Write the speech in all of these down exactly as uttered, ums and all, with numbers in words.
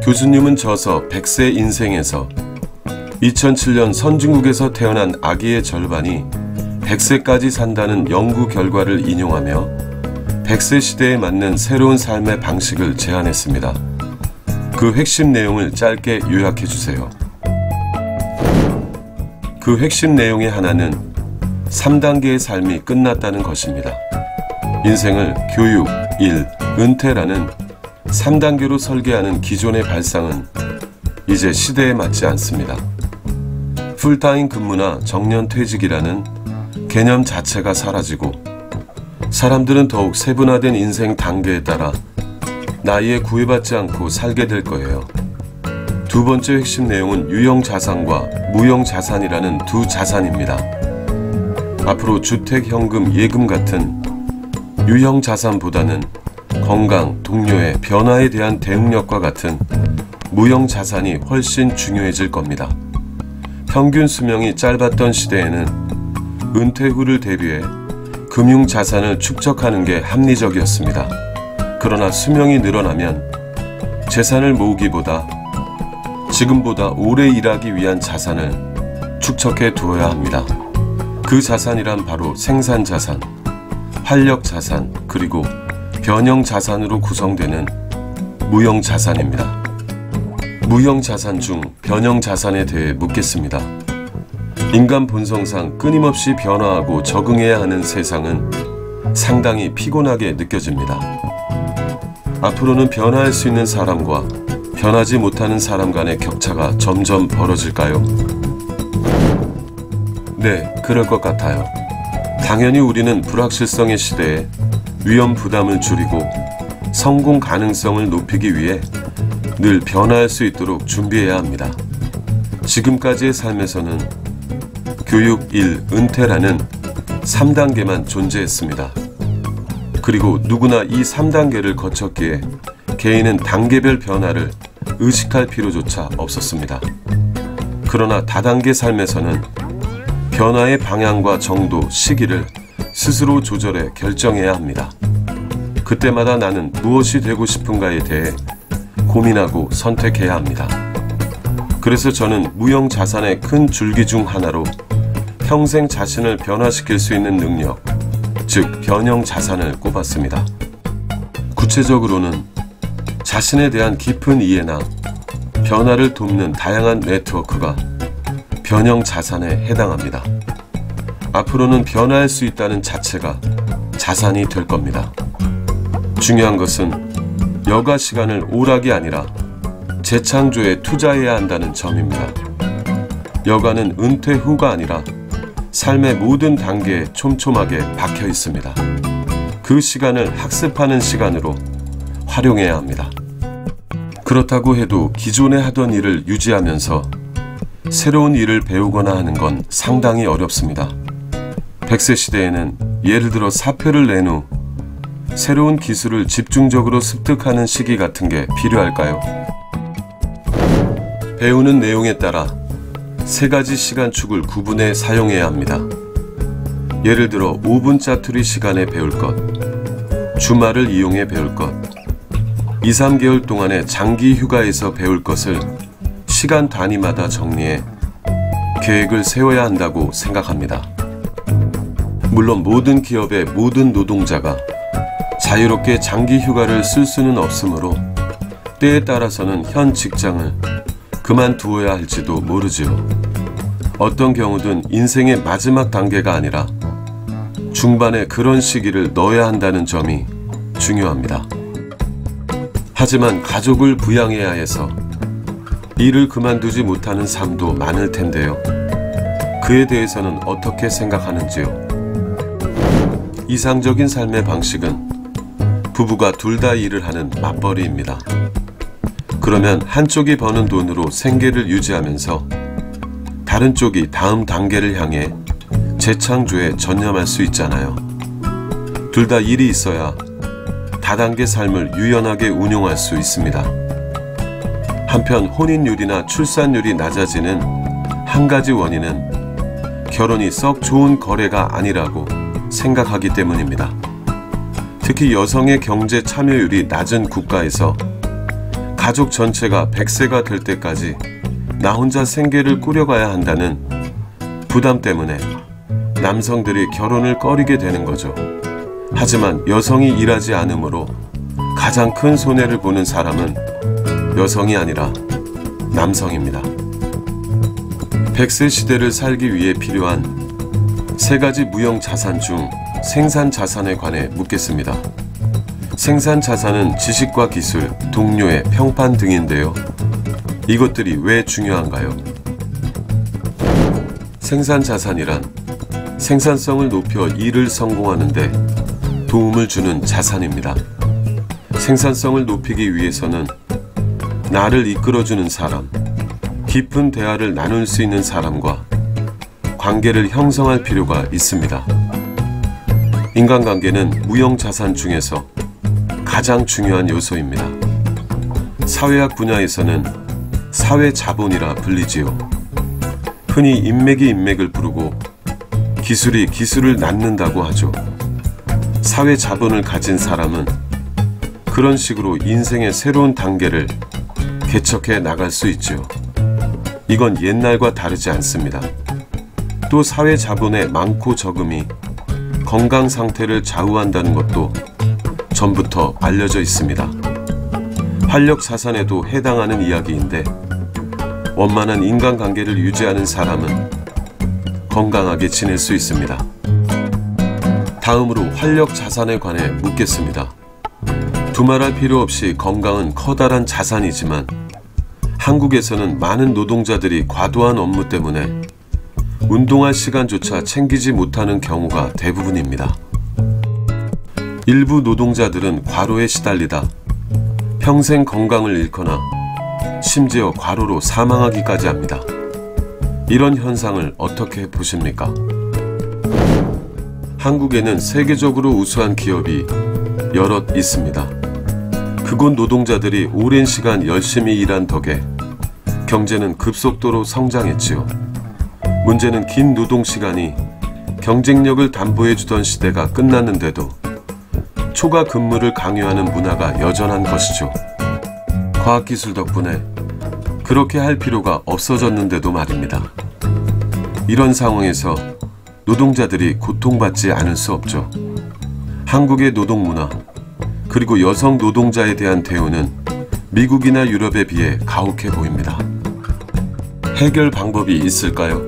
교수님은 저서 백 세 인생에서 이천칠 년 선진국에서 태어난 아기의 절반이 백 세까지 산다는 연구 결과를 인용하며 백 세 시대에 맞는 새로운 삶의 방식을 제안했습니다. 그 핵심 내용을 짧게 요약해 주세요. 그 핵심 내용의 하나는 삼 단계의 삶이 끝났다는 것입니다. 인생을 교육, 일, 은퇴라는 삼 단계로 설계하는 기존의 발상은 이제 시대에 맞지 않습니다. 풀타임 근무나 정년 퇴직이라는 개념 자체가 사라지고 사람들은 더욱 세분화된 인생 단계에 따라 나이에 구애받지 않고 살게 될 거예요. 두 번째 핵심 내용은 유형자산과 무형자산이라는 두 자산입니다. 앞으로 주택, 현금, 예금 같은 유형자산보다는 건강, 동료의 변화에 대한 대응력과 같은 무형자산이 훨씬 중요해질 겁니다. 평균 수명이 짧았던 시대에는 은퇴 후를 대비해 금융자산을 축적하는 게 합리적이었습니다. 그러나 수명이 늘어나면 재산을 모으기보다 지금보다 오래 일하기 위한 자산을 축적해 두어야 합니다. 그 자산이란 바로 생산자산, 활력자산, 그리고 변형자산으로 구성되는 무형자산입니다. 무형자산 중 변형자산에 대해 묻겠습니다. 인간 본성상 끊임없이 변화하고 적응해야 하는 세상은 상당히 피곤하게 느껴집니다. 앞으로는 변화할 수 있는 사람과 변하지 못하는 사람 간의 격차가 점점 벌어질까요? 네, 그럴 것 같아요. 당연히 우리는 불확실성의 시대에 위험 부담을 줄이고 성공 가능성을 높이기 위해 늘 변화할 수 있도록 준비해야 합니다. 지금까지의 삶에서는 교육, 일, 은퇴라는 삼 단계만 존재했습니다. 그리고 누구나 이 삼 단계를 거쳤기에 개인은 단계별 변화를 의식할 필요조차 없었습니다. 그러나 다단계 삶에서는 변화의 방향과 정도, 시기를 스스로 조절해 결정해야 합니다. 그때마다 나는 무엇이 되고 싶은가에 대해 고민하고 선택해야 합니다. 그래서 저는 무형자산의 큰 줄기 중 하나로 평생 자신을 변화시킬 수 있는 능력, 즉 변형자산을 꼽았습니다. 구체적으로는 자신에 대한 깊은 이해나 변화를 돕는 다양한 네트워크가 변형자산에 해당합니다. 앞으로는 변화할 수 있다는 자체가 자산이 될 겁니다. 중요한 것은 여가 시간을 오락이 아니라 재창조에 투자해야 한다는 점입니다. 여가는 은퇴 후가 아니라 삶의 모든 단계에 촘촘하게 박혀 있습니다. 그 시간을 학습하는 시간으로 활용해야 합니다. 그렇다고 해도 기존에 하던 일을 유지하면서 새로운 일을 배우거나 하는 건 상당히 어렵습니다. 백 세 시대에는 예를 들어 사표를 낸 후 새로운 기술을 집중적으로 습득하는 시기 같은 게 필요할까요? 배우는 내용에 따라 세 가지 시간축을 구분해 사용해야 합니다. 예를 들어 오 분 짜투리 시간에 배울 것, 주말을 이용해 배울 것, 이, 삼 개월 동안의 장기 휴가에서 배울 것을 시간 단위마다 정리해 계획을 세워야 한다고 생각합니다. 물론 모든 기업의 모든 노동자가 자유롭게 장기 휴가를 쓸 수는 없으므로 때에 따라서는 현 직장을 그만두어야 할지도 모르지요. 어떤 경우든 인생의 마지막 단계가 아니라 중반에 그런 시기를 넣어야 한다는 점이 중요합니다. 하지만 가족을 부양해야 해서 일을 그만두지 못하는 삶도 많을 텐데요. 그에 대해서는 어떻게 생각하는지요? 이상적인 삶의 방식은 부부가 둘 다 일을 하는 맞벌이입니다. 그러면 한쪽이 버는 돈으로 생계를 유지하면서 다른 쪽이 다음 단계를 향해 재창조에 전념할 수 있잖아요. 둘 다 일이 있어야 다단계 삶을 유연하게 운용할 수 있습니다. 한편 혼인율이나 출산율이 낮아지는 한 가지 원인은 결혼이 썩 좋은 거래가 아니라고 생각하기 때문입니다. 특히 여성의 경제 참여율이 낮은 국가에서 가족 전체가 백 세가 될 때까지 나 혼자 생계를 꾸려가야 한다는 부담 때문에 남성들이 결혼을 꺼리게 되는 거죠. 하지만 여성이 일하지 않으므로 가장 큰 손해를 보는 사람은 여성이 아니라 남성입니다. 백 세 시대를 살기 위해 필요한 세 가지 무형자산 중 생산자산에 관해 묻겠습니다. 생산자산은 지식과 기술, 동료의 평판 등인데요. 이것들이 왜 중요한가요? 생산자산이란 생산성을 높여 일을 성공하는 데 도움을 주는 자산입니다. 생산성을 높이기 위해서는 나를 이끌어주는 사람, 깊은 대화를 나눌 수 있는 사람과 관계를 형성할 필요가 있습니다. 인간관계는 무형자산 중에서 가장 중요한 요소입니다. 사회학 분야에서는 사회자본이라 불리지요. 흔히 인맥이 인맥을 부르고 기술이 기술을 낳는다고 하죠. 사회자본을 가진 사람은 그런 식으로 인생의 새로운 단계를 개척해 나갈 수 있죠. 이건 옛날과 다르지 않습니다. 또 사회자본의 많고 적음이 건강 상태를 좌우한다는 것도 전부터 알려져 있습니다. 활력자산에도 해당하는 이야기인데 원만한 인간관계를 유지하는 사람은 건강하게 지낼 수 있습니다. 다음으로 활력자산에 관해 묻겠습니다. 두말할 필요 없이 건강은 커다란 자산이지만 한국에서는 많은 노동자들이 과도한 업무 때문에 운동할 시간조차 챙기지 못하는 경우가 대부분입니다. 일부 노동자들은 과로에 시달리다 평생 건강을 잃거나 심지어 과로로 사망하기까지 합니다. 이런 현상을 어떻게 보십니까? 한국에는 세계적으로 우수한 기업이 여럿 있습니다. 그곳 노동자들이 오랜 시간 열심히 일한 덕에 경제는 급속도로 성장했지요. 문제는 긴 노동시간이 경쟁력을 담보해주던 시대가 끝났는데도 초과 근무를 강요하는 문화가 여전한 것이죠. 과학기술 덕분에 그렇게 할 필요가 없어졌는데도 말입니다. 이런 상황에서 노동자들이 고통받지 않을 수 없죠. 한국의 노동문화, 그리고 여성 노동자에 대한 대우는 미국이나 유럽에 비해 가혹해 보입니다. 해결 방법이 있을까요?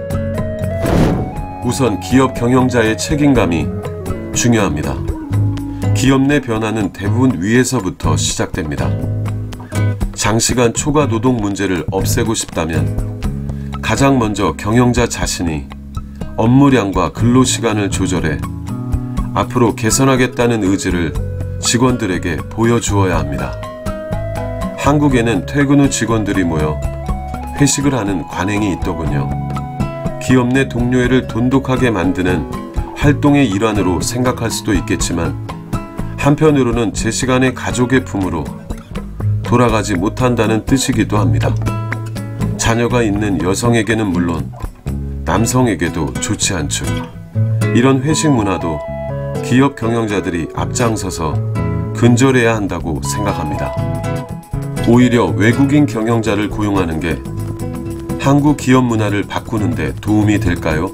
우선 기업 경영자의 책임감이 중요합니다. 기업 내 변화는 대부분 위에서부터 시작됩니다. 장시간 초과 노동 문제를 없애고 싶다면 가장 먼저 경영자 자신이 업무량과 근로시간을 조절해 앞으로 개선하겠다는 의지를 직원들에게 보여주어야 합니다. 한국에는 퇴근 후 직원들이 모여 회식을 하는 관행이 있더군요. 기업 내 동료애를 돈독하게 만드는 활동의 일환으로 생각할 수도 있겠지만 한편으로는 제 시간에 가족의 품으로 돌아가지 못한다는 뜻이기도 합니다. 자녀가 있는 여성에게는 물론 남성에게도 좋지 않죠. 이런 회식 문화도 기업 경영자들이 앞장서서 근절해야 한다고 생각합니다. 오히려 외국인 경영자를 고용하는 게 한국 기업 문화를 바꾸는 데 도움이 될까요?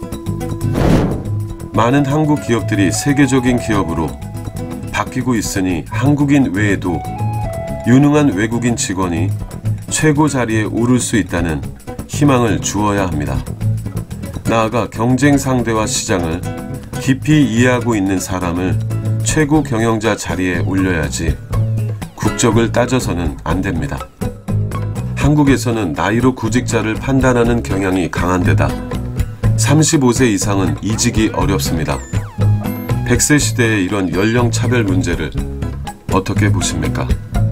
많은 한국 기업들이 세계적인 기업으로 바뀌고 있으니 한국인 외에도 유능한 외국인 직원이 최고 자리에 오를 수 있다는 희망을 주어야 합니다. 나아가 경쟁 상대와 시장을 깊이 이해하고 있는 사람을 최고 경영자 자리에 올려야지 국적을 따져서는 안 됩니다. 한국에서는 나이로 구직자를 판단하는 경향이 강한 데다 삼십오 세 이상은 이직이 어렵습니다. 백 세 시대의 이런 연령 차별 문제를 어떻게 보십니까?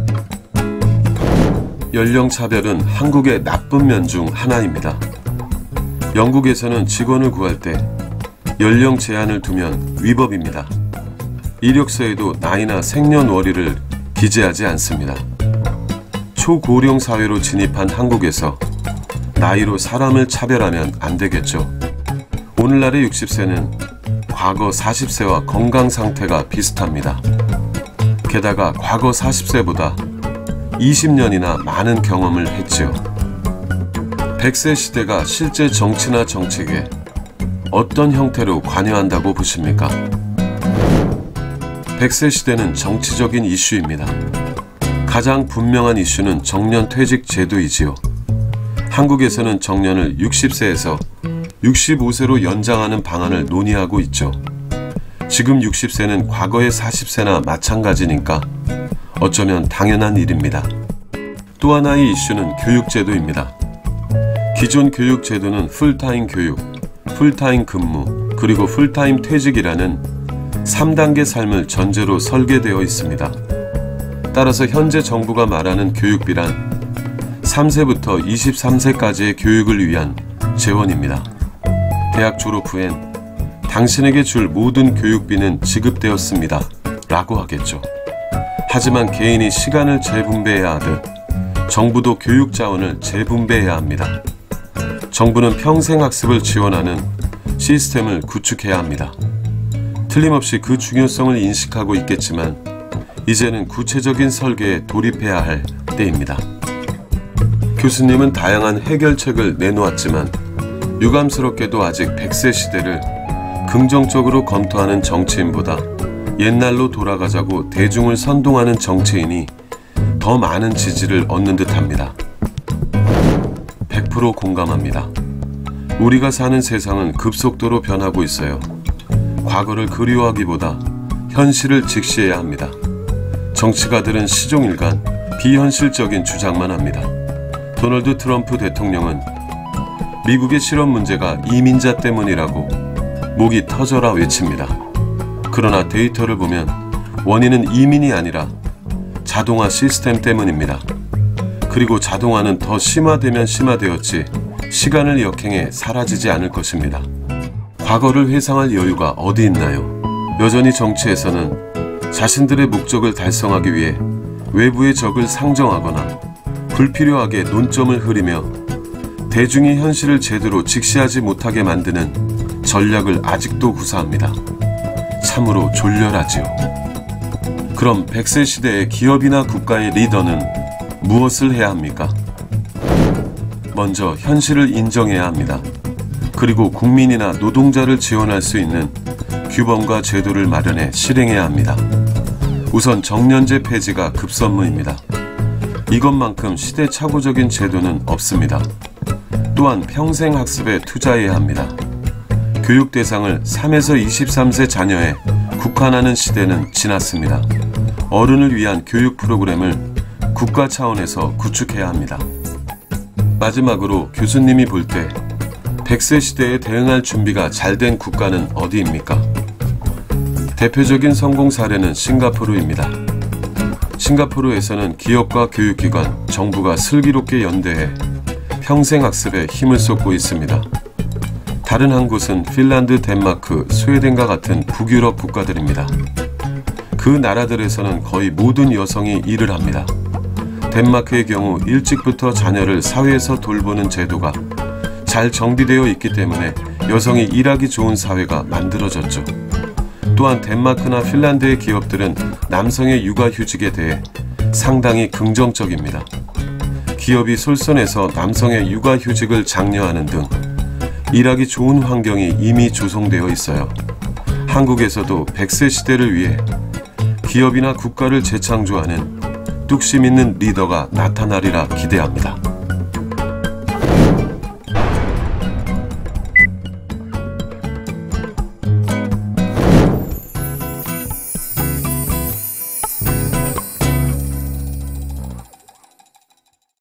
연령 차별은 한국의 나쁜 면 중 하나입니다. 영국에서는 직원을 구할 때 연령 제한을 두면 위법입니다. 이력서에도 나이나 생년월일을 기재하지 않습니다. 초고령 사회로 진입한 한국에서 나이로 사람을 차별하면 안 되겠죠. 오늘날의 육십 세는 과거 사십 세와 건강 상태가 비슷합니다. 게다가 과거 사십 세보다 이십 년이나 많은 경험을 했지요. 백 세 시대가 실제 정치나 정책에 어떤 형태로 관여한다고 보십니까? 백 세 시대는 정치적인 이슈입니다. 가장 분명한 이슈는 정년 퇴직 제도이지요. 한국에서는 정년을 육십 세에서 육십오 세로 연장하는 방안을 논의하고 있죠. 지금 육십 세는 과거의 사십 세나 마찬가지니까 어쩌면 당연한 일입니다. 또 하나의 이슈는 교육제도입니다. 기존 교육제도는 풀타임 교육, 풀타임 근무, 그리고 풀타임 퇴직이라는 삼 단계 삶을 전제로 설계되어 있습니다. 따라서 현재 정부가 말하는 교육비란 삼 세부터 이십삼 세까지의 교육을 위한 재원입니다. 대학 졸업 후엔 당신에게 줄 모든 교육비는 지급되었습니다 라고 하겠죠. 하지만 개인이 시간을 재분배해야 하듯 정부도 교육 자원을 재분배해야 합니다. 정부는 평생 학습을 지원하는 시스템을 구축해야 합니다. 틀림없이 그 중요성을 인식하고 있겠지만 이제는 구체적인 설계에 돌입해야 할 때입니다. 교수님은 다양한 해결책을 내놓았지만 유감스럽게도 아직 백 세 시대를 긍정적으로 검토하는 정치인보다 옛날로 돌아가자고 대중을 선동하는 정치인이 더 많은 지지를 얻는 듯합니다. 백 퍼센트 공감합니다. 우리가 사는 세상은 급속도로 변하고 있어요. 과거를 그리워하기보다 현실을 직시해야 합니다. 정치가들은 시종일관 비현실적인 주장만 합니다. 도널드 트럼프 대통령은 미국의 실업 문제가 이민자 때문이라고 목이 터져라 외칩니다. 그러나 데이터를 보면 원인은 이민이 아니라 자동화 시스템 때문입니다. 그리고 자동화는 더 심화되면 심화되었지 시간을 역행해 사라지지 않을 것입니다. 과거를 회상할 여유가 어디 있나요? 여전히 정치에서는 자신들의 목적을 달성하기 위해 외부의 적을 상정하거나 불필요하게 논점을 흐리며 대중이 현실을 제대로 직시하지 못하게 만드는 전략을 아직도 구사합니다. 참으로 졸렬하지요. 그럼 백 세 시대의 기업이나 국가의 리더는 무엇을 해야 합니까? 먼저 현실을 인정해야 합니다. 그리고 국민이나 노동자를 지원할 수 있는 규범과 제도를 마련해 실행해야 합니다. 우선 정년제 폐지가 급선무입니다. 이것만큼 시대착오적인 제도는 없습니다. 또한 평생 학습에 투자해야 합니다. 교육 대상을 삼에서 이십삼 세 자녀에 국한하는 시대는 지났습니다. 어른을 위한 교육 프로그램을 국가 차원에서 구축해야 합니다. 마지막으로 교수님이 볼 때 백 세 시대에 대응할 준비가 잘 된 국가는 어디입니까? 대표적인 성공 사례는 싱가포르입니다. 싱가포르에서는 기업과 교육기관, 정부가 슬기롭게 연대해 평생학습에 힘을 쏟고 있습니다. 다른 한 곳은 핀란드, 덴마크, 스웨덴과 같은 북유럽 국가들입니다. 그 나라들에서는 거의 모든 여성이 일을 합니다. 덴마크의 경우 일찍부터 자녀를 사회에서 돌보는 제도가 잘 정비되어 있기 때문에 여성이 일하기 좋은 사회가 만들어졌죠. 또한 덴마크나 핀란드의 기업들은 남성의 육아휴직에 대해 상당히 긍정적입니다. 기업이 솔선해서 남성의 육아휴직을 장려하는 등 일하기 좋은 환경이 이미 조성되어 있어요. 한국에서도 백 세 시대를 위해 기업이나 국가를 재창조하는 뚝심 있는 리더가 나타나리라 기대합니다.